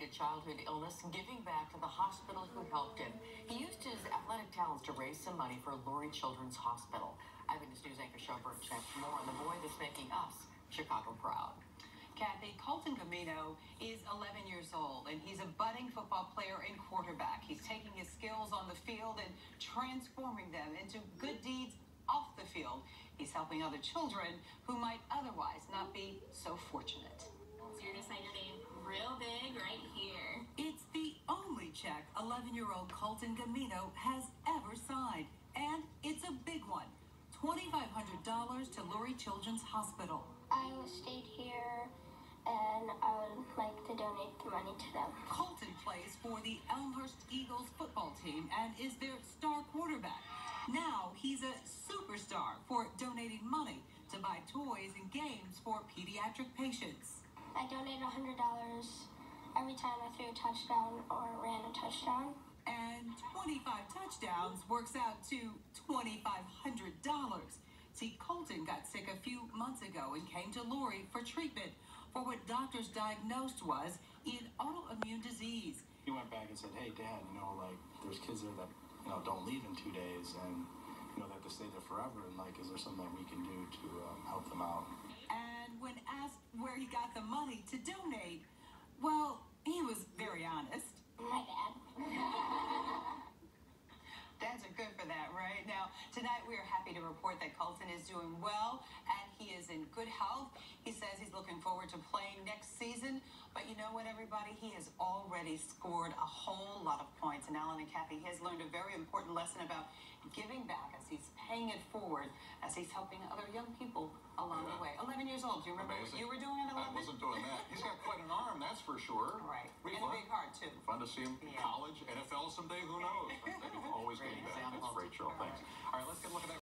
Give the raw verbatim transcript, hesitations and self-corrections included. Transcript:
a childhood illness, giving back to the hospital who helped him. He used his athletic talents to raise some money for Lurie Children's Hospital. Eyewitness News anchor Shelburne checks more on the boy that's making us Chicago proud. Kathy, Colton Gamino is eleven years old, and he's a budding football player and quarterback. He's taking his skills on the field and transforming them into good deeds off the field. He's helping other children who might otherwise not be so fortunate. So you're going to sign your name real big right here. It's the only check eleven-year-old Colton Gamino has ever signed, and it's a big one. twenty-five hundred dollars to Lurie Children's Hospital. I stayed here, and I would like to donate the money to them. Colton plays for the Elmhurst Eagles football team and is their star quarterback. Now he's a superstar for donating money to buy toys and games for pediatric patients. I donate one hundred dollars every time I threw a touchdown or ran a touchdown. And twenty-five touchdowns works out to twenty-five hundred dollars. See, Colton got sick a few months ago and came to Lurie for treatment for what doctors diagnosed was an autoimmune disease. He went back and said, hey, Dad, you know, like, there's kids there that, you know, don't leave in two days and, you know, they have to stay there forever. And, like, is there something that we can do to um, help them out? And when asked where he got the money to donate, well, he was very honest. My dad. Dads are good for that, right? Now, tonight we are happy to report that Colton is doing well and he is in good health. He says he's looking forward to playing next season. But you know what, everybody? He has already scored a whole lot of points. And Alan and Kathy has learned a very important lesson about giving back as he's paying it forward, as he's helping other young people along Yeah. the way. eleven years old. Do you remember Amazing. what you were doing at I eleven? wasn't doing that. He's got quite an arm, that's for sure. Right. Pretty And a fun. big heart, too. Fun to see him in Yeah. college, N F L someday, who knows? Maybe always Great getting back. example. That's great, Cheryl. Thanks. All right, let's get a look at that.